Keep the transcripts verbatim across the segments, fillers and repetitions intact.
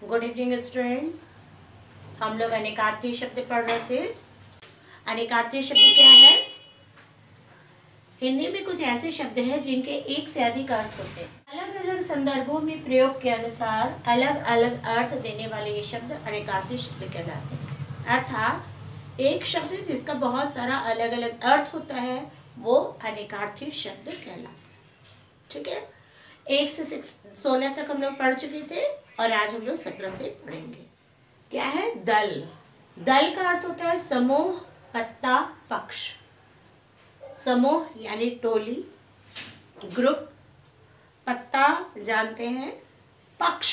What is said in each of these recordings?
Good evening students. हम लोग अनेकार्थी शब्द पढ़ रहे थे। अनेकार्थी शब्द क्या है? हिंदी में कुछ ऐसे शब्द हैं जिनके एक से अधिक अर्थ होते हैं। अलग अलग संदर्भों में प्रयोग के अनुसार अलग अलग अर्थ देने वाले ये शब्द अनेकार्थी शब्द कहलाते हैं। अर्थात एक शब्द जिसका बहुत सारा अलग अलग अर्थ होता है वो अनेकार्थी शब्द कहलाता है। ठीक है, एक से सिक्स सोलह तक हम लोग पढ़ चुके थे और आज हम लोग सत्रह से पढ़ेंगे। क्या है? दल। दल का अर्थ होता है समूह, पत्ता, पक्ष। समूह यानी टोली, ग्रुप। पत्ता जानते हैं, पक्ष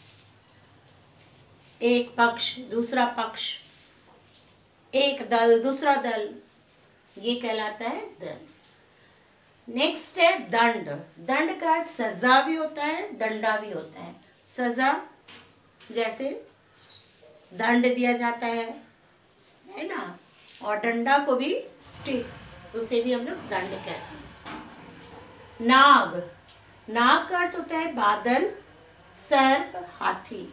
एक पक्ष, दूसरा पक्ष, एक दल, दूसरा दल, ये कहलाता है दल। नेक्स्ट है दंड। दंड का अर्थ सजा भी होता है, डंडा भी होता है। सजा जैसे दंड दिया जाता है है ना, और डंडा को भी स्टिक, उसे भी हम लोग दंड कहते हैं। नाग। नाग का अर्थ होता है बादल, सर्प, हाथी।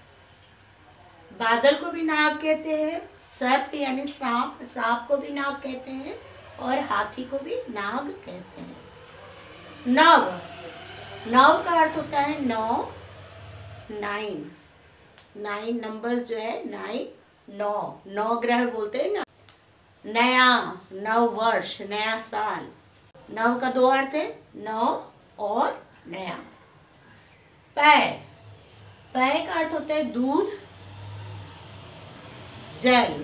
बादल को भी नाग कहते हैं, सर्प यानी सांप, सांप को भी नाग कहते हैं और हाथी को भी नाग कहते हैं। नव। नव का अर्थ होता है नौ, नाइन। नाइन नंबर्स जो है नाइन, नौ, नौ ग्रह बोलते हैं ना। नया, नव वर्ष, नया साल। नव का दो अर्थ है, नौ और नया। पै। पै का अर्थ होता है दूध, जल।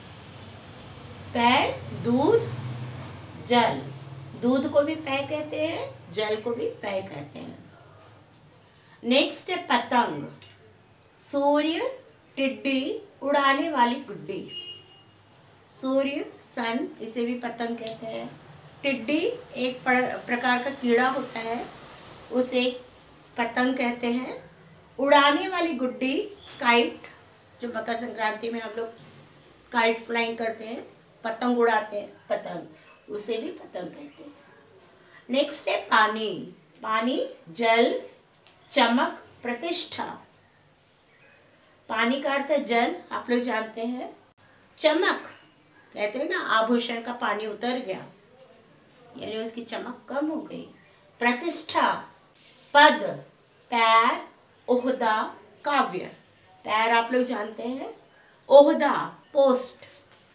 पै, दूध, जल। दूध को भी पै कहते हैं, जल को भी पै कहते हैं। नेक्स्ट है पतंग। सूर्य, टिड्डी, उड़ाने वाली गुड्डी। सूर्य, सन, इसे भी पतंग कहते हैं। टिड्डी एक प्रकार का कीड़ा होता है, उसे पतंग कहते हैं। उड़ाने वाली गुड्डी, काइट, जो मकर संक्रांति में हम लोग काइट फ्लाइंग करते हैं, पतंग उड़ाते हैं, पतंग, उसे भी पतंग कहते हैं। नेक्स्ट है पानी। पानी, जल, चमक, प्रतिष्ठा। पानी का अर्थ है जल, आप लोग जानते हैं। चमक कहते हैं ना, आभूषण का पानी उतर गया, यानी उसकी चमक कम हो गई। प्रतिष्ठा, पद, पैर, ओहदा, काव्य। पैर आप लोग जानते हैं, ओहदा, पोस्ट।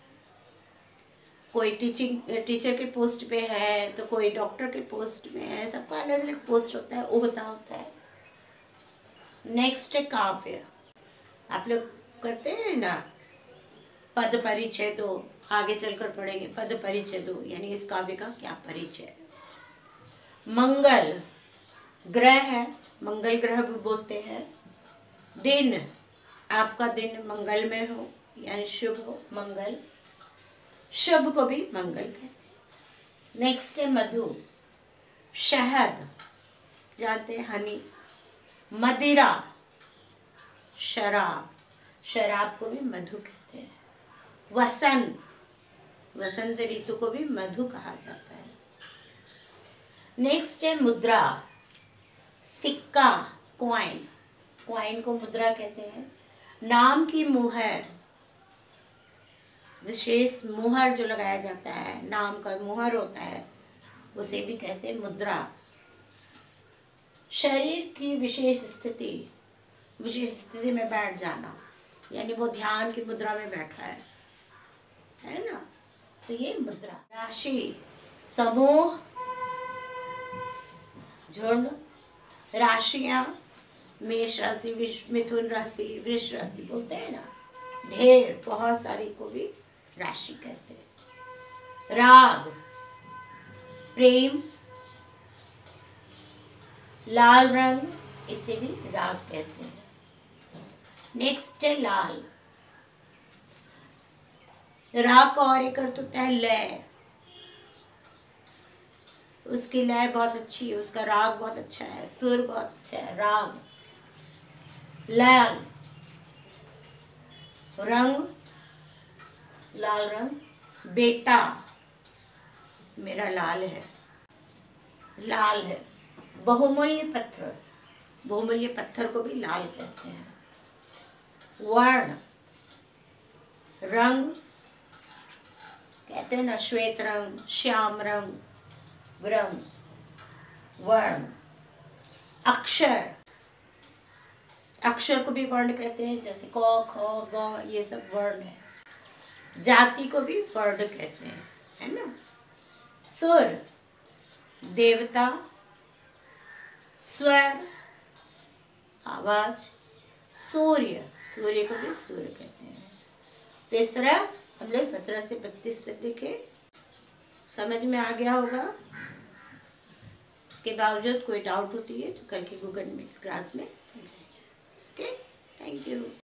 कोई टीचिंग टीचर के पोस्ट पे है तो कोई डॉक्टर के पोस्ट में है, सबका अलग अलग पोस्ट होता है, ओहदा होता है। नेक्स्ट है काव्य। आप लोग करते हैं ना, पद परिचय दो, आगे चलकर पढ़ेंगे। पद परिचय दो यानी इस काव्य का क्या परिचय। मंगल, ग्रह है, मंगल ग्रह भी बोलते हैं। दिन, आपका दिन मंगलमय हो यानी शुभ हो, मंगल। शुभ को भी मंगल कहते हैं। नेक्स्ट है मधु। शहद जानते हैं, हनी। मदिरा, शराब, शराब को भी मधु कहते हैं। वसंत, वसंत ऋतु को भी मधु कहा जाता है। नेक्स्ट है मुद्रा। सिक्का, कॉइन, कॉइन को मुद्रा कहते हैं। नाम की मुहर, विशेष मुहर जो लगाया जाता है, नाम का मुहर होता है, उसे भी कहते हैं मुद्रा। शरीर की विशेष स्थिति, विशेष स्थिति में बैठ जाना, यानी वो ध्यान की मुद्रा में बैठा है है ना, तो ये मुद्रा। राशि, समूह, झुंड। राशियां, मेष राशि, मिथुन राशि, वृष राशि बोलते हैं ना। ढेर, बहुत सारी को भी राशि कहते हैं। राग, प्रेम, लाल रंग, इसे भी राग कहते हैं। नेक्स्ट है लाल। राग का और एक अर्थ होता है लय, उसकी लय बहुत अच्छी है, उसका राग बहुत अच्छा है, सुर बहुत अच्छा है। राग, लाल, रंग, लाल रंग। बेटा, मेरा लाल है, लाल है। बहुमूल्य पत्थर, बहुमूल्य पत्थर को भी लाल कहते हैं। वर्ण, रंग कहते हैं ना, श्वेत रंग, श्याम रंग, रंग, वर्ण। अक्षर, अक्षर को भी वर्ण कहते हैं, जैसे क ख ग, ये सब वर्ण है। जाति को भी वर्ण कहते हैं, है ना। सुर, देवता, स्वर, आवाज। सूर्य, सूर्य को भी सुर कहते हैं। तो इस तरह हम लोग सत्रह से बत्तीस तक देखे, समझ में आ गया होगा। इसके बावजूद कोई डाउट होती है तो कल के गूगल मीट क्लास में समझाएंगे। Okay, thank you.